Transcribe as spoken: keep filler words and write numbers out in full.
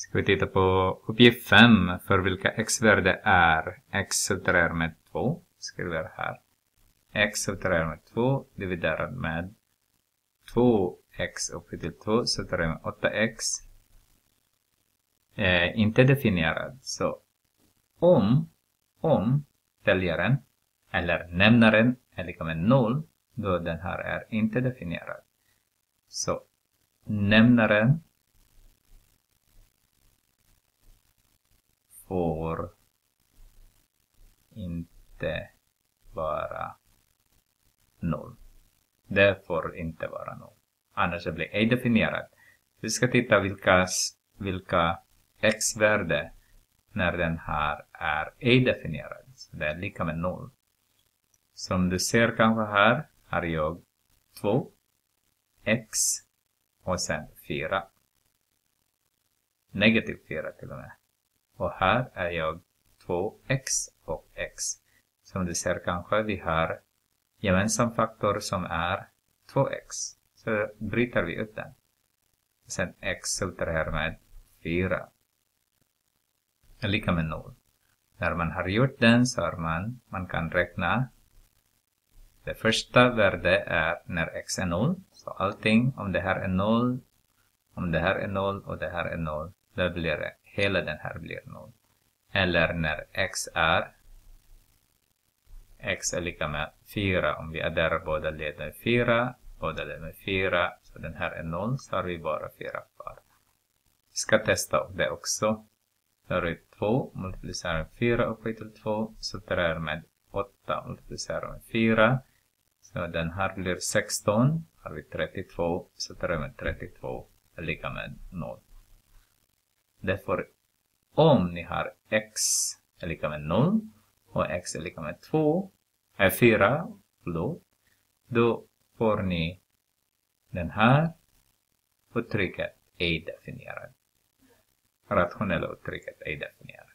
Ska vi titta på uppgift fem för vilka x-värde är. X subtraherar med två. Skriver här. X subtraherar med två dividerat med två x upphöjt till två subtraherar med åtta x. Eh, inte definierad. Så om, om täljaren eller nämnaren är lika med noll, då den här är inte definierad. Så nämnaren får inte vara noll. Det får inte vara noll. Annars blir det ej definierat. Vi ska titta vilka, vilka x-värde när den här är ej definierad. Så det är lika med noll. Som du ser kanske här har jag två x och sen fyra. Negativ fyra till och med. Och här är jag två x och x. Som du ser kanske vi har gemensam faktor som är två x. Så bryter vi ut den. Sen x subtraherar med fyra. Är lika med noll. När man har gjort den så har man, man kan räkna. Det första värdet är när x är noll. Så allting, om det här är noll, om det här är noll och det här är noll, då blir det, hela den här blir noll. Eller när x är, x är lika med fyra. Om vi adderar båda led med fyra, båda led med fyra, så den här är noll, så har vi bara fyra kvar. Vi ska testa det också. Då har vi två multiplicerar med fyra upphöjt till två, subtraherar med åtta multiplicerar med fyra. Så den här blir sexton, har vi trettiotvå, subtraherar med trettiotvå är lika med noll. Därför om ni har x är lika med noll och x är lika med två, är fyra, då, då får ni den här uttrycket ej definierad. Rationella uttrycket ej definierat.